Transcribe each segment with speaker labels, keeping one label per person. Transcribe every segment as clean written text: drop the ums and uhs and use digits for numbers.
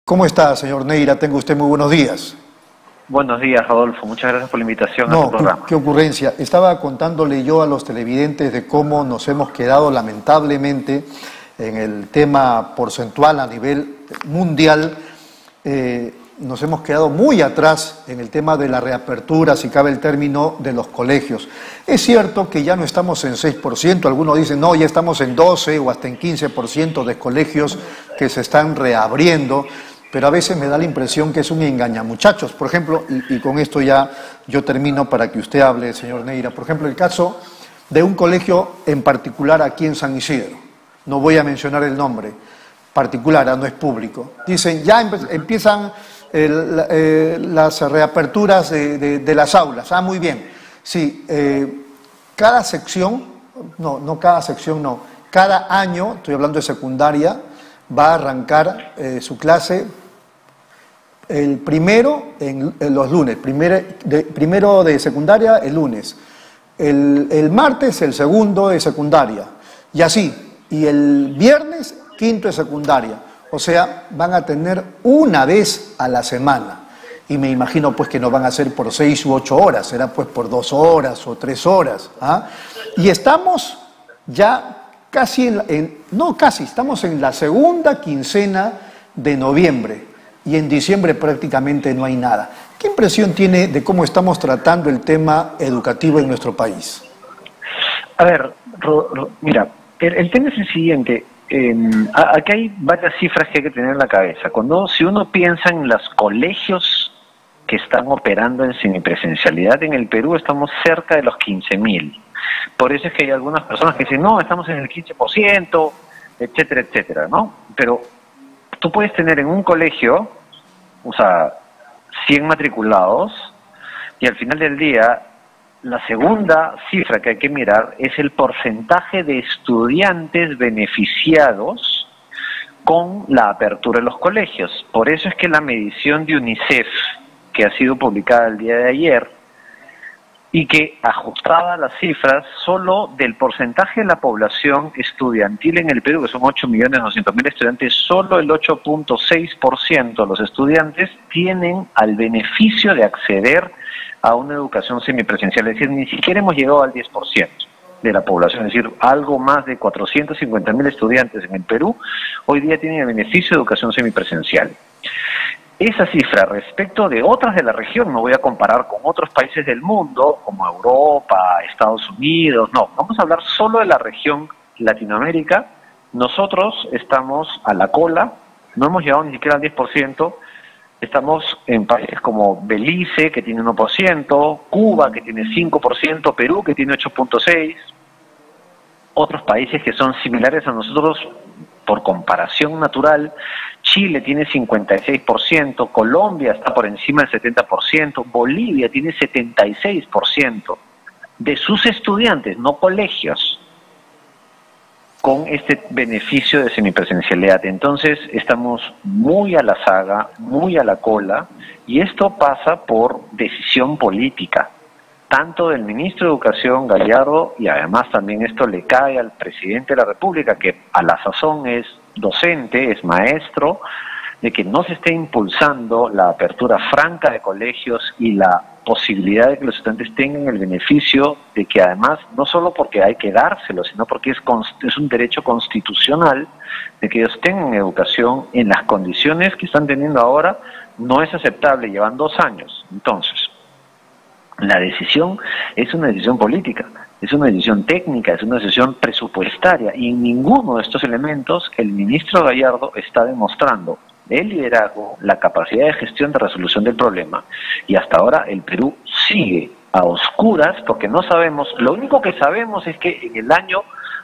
Speaker 1: ¿Cómo está, señor Neira? Tenga usted muy buenos días.
Speaker 2: Buenos días, Rodolfo. Muchas gracias por la invitación a tu programa.
Speaker 1: Qué ocurrencia. Estaba contándole yo a los televidentes de cómo nos hemos quedado lamentablemente en el tema porcentual a nivel mundial. Nos hemos quedado muy atrás en el tema de la reapertura, si cabe el término, de los colegios. Es cierto que ya no estamos en 6%, algunos dicen, no, ya estamos en 12 o hasta en 15% de colegios que se están reabriendo, pero a veces me da la impresión que es un engañamuchachos. Por ejemplo, y con esto ya yo termino para que usted hable, señor Neira, por ejemplo, el caso de un colegio en particular aquí en San Isidro, no voy a mencionar el nombre, particular, no es público. Dicen, ya empiezan las reaperturas de las aulas. Ah, muy bien. Sí, cada sección, cada año, estoy hablando de secundaria, va a arrancar su clase el primero en los lunes, primero de secundaria el lunes, el martes el segundo de secundaria, y así, y el viernes quinto de secundaria. O sea, van a tener una vez a la semana. Y me imagino pues que no van a ser por 6 u 8 horas, será pues por 2 horas o 3 horas. ¿Ah? Y estamos ya casi, estamos en la segunda quincena de noviembre. Y en diciembre prácticamente no hay nada. ¿Qué impresión tiene de cómo estamos tratando el tema educativo en nuestro país?
Speaker 2: A ver, mira, el tema es el siguiente. Aquí hay varias cifras que hay que tener en la cabeza. Si uno piensa en los colegios que están operando en semipresencialidad en el Perú, estamos cerca de los 15.000. Por eso es que hay algunas personas que dicen, no, estamos en el 15%, etcétera, etcétera, ¿no? Pero tú puedes tener en un colegio, 100 matriculados, y al final del día, la segunda cifra que hay que mirar es el porcentaje de estudiantes beneficiados con la apertura de los colegios. Por eso es que la medición de UNICEF, que ha sido publicada el día de ayer, y que ajustaba las cifras solo del porcentaje de la población estudiantil en el Perú, que son 8.200.000 estudiantes, solo el 8.6% de los estudiantes tienen al beneficio de acceder a una educación semipresencial. Es decir, ni siquiera hemos llegado al 10% de la población, es decir, algo más de 450.000 estudiantes en el Perú hoy día tienen el beneficio de educación semipresencial. Esa cifra respecto de otras de la región, no voy a comparar con otros países del mundo, como Europa, Estados Unidos, no, vamos a hablar solo de la región Latinoamérica. Nosotros estamos a la cola, no hemos llegado ni siquiera al 10%, estamos en países como Belice, que tiene 1%, Cuba, que tiene 5%, Perú, que tiene 8.6%, otros países que son similares a nosotros por comparación natural. Chile tiene 56%, Colombia está por encima del 70%, Bolivia tiene 76% de sus estudiantes, no colegios, con este beneficio de semipresencialidad. Entonces estamos muy a la saga, muy a la cola, y esto pasa por decisión política, tanto del ministro de Educación, Gallardo, y además también esto le cae al presidente de la República, que a la sazón es docente, es maestro, de que no se esté impulsando la apertura franca de colegios y la posibilidad de que los estudiantes tengan el beneficio de que además, no solo porque hay que dárselo, sino porque es un derecho constitucional de que ellos tengan educación en las condiciones que están teniendo ahora. No es aceptable, llevan 2 años. Entonces, la decisión es una decisión política, es una decisión técnica, es una decisión presupuestaria, y en ninguno de estos elementos el ministro Gallardo está demostrando el liderazgo, la capacidad de gestión de resolución del problema. Y hasta ahora el Perú sigue a oscuras porque no sabemos. Lo único que sabemos es que en el año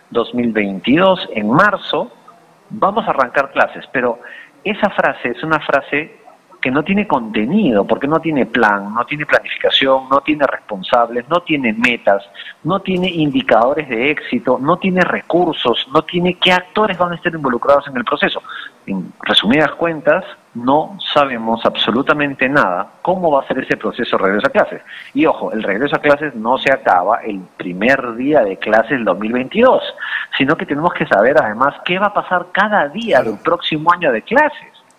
Speaker 2: 2022, en marzo, vamos a arrancar clases, pero esa frase es una frase que no tiene contenido, porque no tiene plan, no tiene planificación, no tiene responsables, no tiene metas, no tiene indicadores de éxito, no tiene recursos, no tiene qué actores van a estar involucrados en el proceso. En resumidas cuentas, no sabemos absolutamente nada cómo va a ser ese proceso de regreso a clases. Y ojo, el regreso a clases no se acaba el primer día de clases del 2022, sino que tenemos que saber además qué va a pasar cada día del próximo año de clases.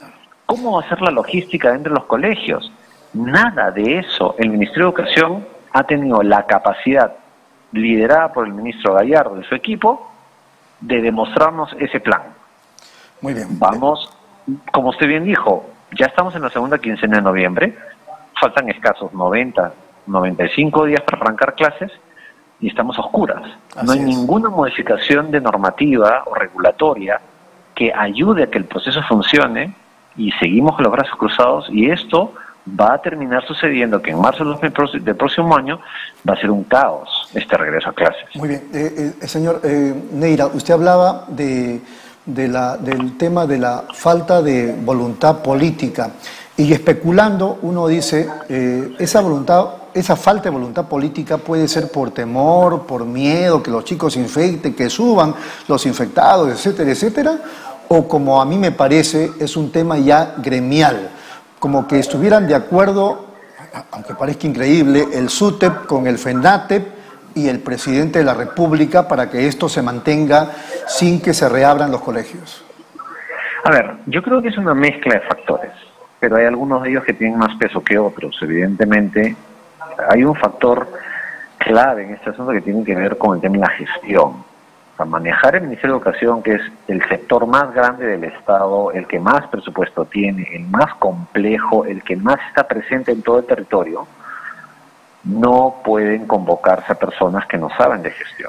Speaker 2: ¿Cómo va a ser la logística dentro de los colegios? Nada de eso. El Ministerio de Educación ha tenido la capacidad, liderada por el ministro Gallardo y su equipo, de demostrarnos ese plan.
Speaker 1: Muy bien.
Speaker 2: Vamos, como usted bien dijo, ya estamos en la segunda quincena de noviembre, faltan escasos 90, 95 días para arrancar clases y estamos a oscuras. No hay ninguna modificación de normativa o regulatoria que ayude a que el proceso funcione y seguimos con los brazos cruzados, y esto va a terminar sucediendo que en marzo del próximo año va a ser un caos este regreso a clases.
Speaker 1: Muy bien. Señor Neira, usted hablaba del tema de la falta de voluntad política, y especulando uno dice, esa falta de voluntad política puede ser por temor, por miedo, que los chicos se infecten, que suban los infectados, etcétera, etcétera, o como a mí me parece, es un tema ya gremial, como que estuvieran de acuerdo, aunque parezca increíble, el SUTEP con el FENATEP y el presidente de la República para que esto se mantenga sin que se reabran los colegios.
Speaker 2: A ver, yo creo que es una mezcla de factores, pero hay algunos de ellos que tienen más peso que otros. Evidentemente, hay un factor clave en este asunto que tiene que ver con el tema de la gestión. O sea, manejar el Ministerio de Educación, que es el sector más grande del Estado, el que más presupuesto tiene, el más complejo, el que más está presente en todo el territorio, no pueden convocarse a personas que no saben de gestión.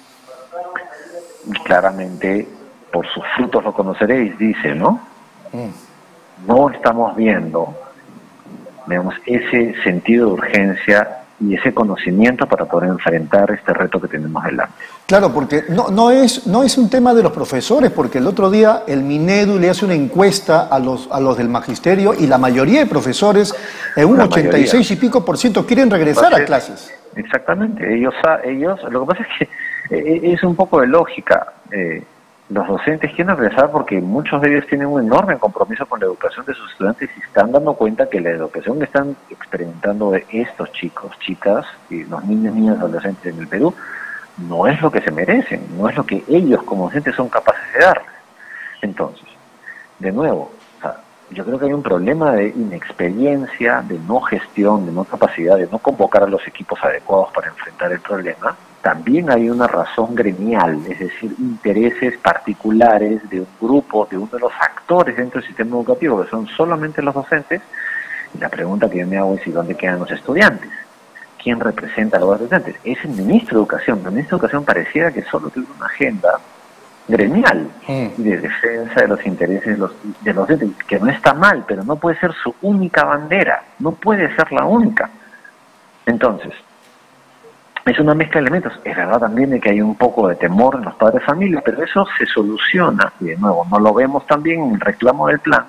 Speaker 2: Y claramente, por sus frutos lo conoceréis, dice, ¿no? No estamos viendo, digamos, ese sentido de urgencia y ese conocimiento para poder enfrentar este reto que tenemos delante.
Speaker 1: Claro, porque no es un tema de los profesores, porque el otro día el Minedu le hace una encuesta a los del magisterio y la mayoría de profesores, en un 86 y pico % quieren regresar a clases.
Speaker 2: Exactamente, ellos, lo que pasa es que es un poco de lógica. Los docentes quieren regresar porque muchos de ellos tienen un enorme compromiso con la educación de sus estudiantes y están dando cuenta que la educación que están experimentando de estos chicos, chicas y los niños, niñas, adolescentes en el Perú no es lo que se merecen, no es lo que ellos como docentes son capaces de darles. Entonces, de nuevo, yo creo que hay un problema de inexperiencia, de no gestión, de no capacidad, de no convocar a los equipos adecuados para enfrentar el problema. También hay una razón gremial, es decir, intereses particulares de un grupo, de uno de los actores dentro del sistema educativo, que son solamente los docentes. Y la pregunta que yo me hago es: ¿y dónde quedan los estudiantes? ¿Quién representa a los estudiantes? Es el ministro de Educación. El ministro de Educación pareciera que solo tiene una agenda gremial y de defensa de los intereses de los docentes, que no está mal, pero no puede ser su única bandera, no puede ser la única. Entonces, es una mezcla de elementos. Es verdad también de que hay un poco de temor en los padres de familia, pero eso se soluciona, y de nuevo, no lo vemos también en el reclamo del plan,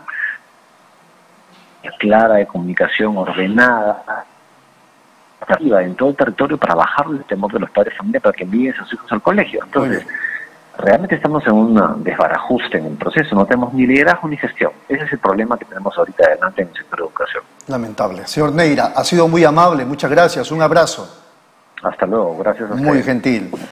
Speaker 2: clara, de comunicación ordenada, en todo el territorio para bajar el temor de los padres de familia para que envíen a sus hijos al colegio. Entonces, realmente estamos en un desbarajuste en el proceso, no tenemos ni liderazgo ni gestión. Ese es el problema que tenemos ahorita adelante en el sector de educación.
Speaker 1: Lamentable. Señor Neira, ha sido muy amable, muchas gracias, un abrazo.
Speaker 2: Hasta luego, gracias a usted.
Speaker 1: Muy gentil.